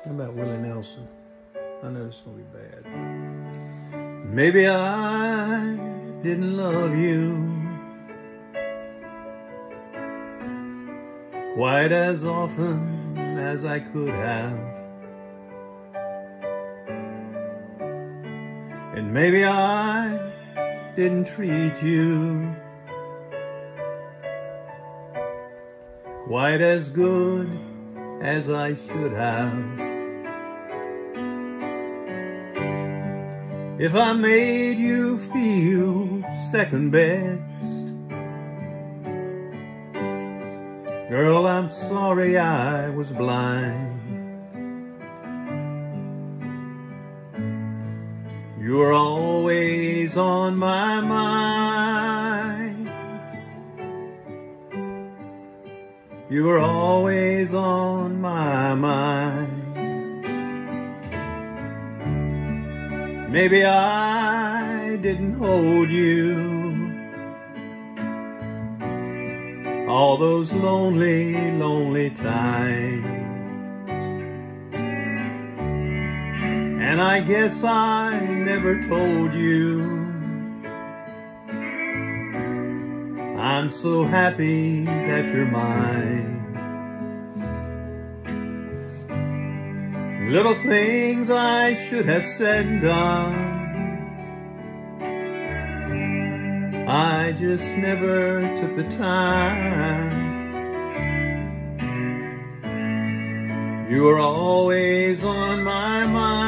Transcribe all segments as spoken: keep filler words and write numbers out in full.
How about Willie Nelson? I know it's gonna be bad. Maybe I didn't love you quite as often as I could have, and maybe I didn't treat you quite as good as I should have. If I made you feel second best, girl, I'm sorry I was blind. You were always on my mind. You were always on my mind. Maybe I didn't hold you all those lonely, lonely times, and I guess I never told you I'm so happy that you're mine. Little things I should have said and done, I just never took the time. You were always on my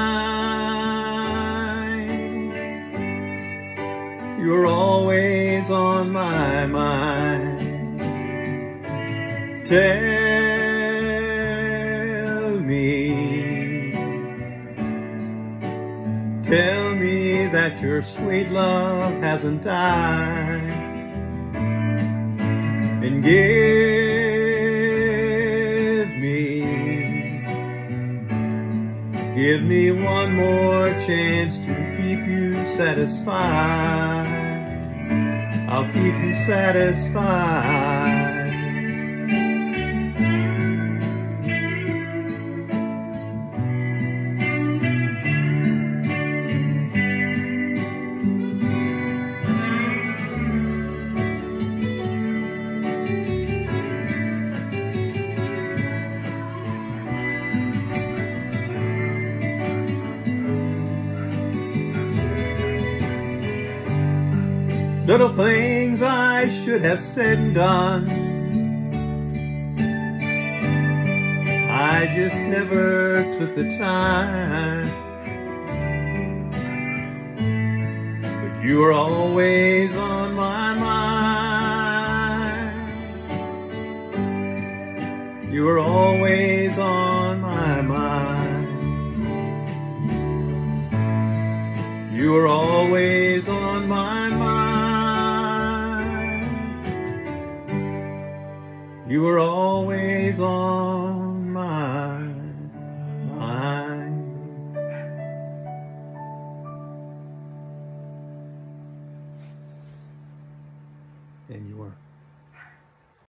mind. You were always on my mind. Tell me, tell me that your sweet love hasn't died, and give me, give me one more chance to keep you satisfied. I'll keep you satisfied. Little things I should have said and done, I just never took the time. But you were always on my mind. You were always on my mind. You were always on my mind. You were always on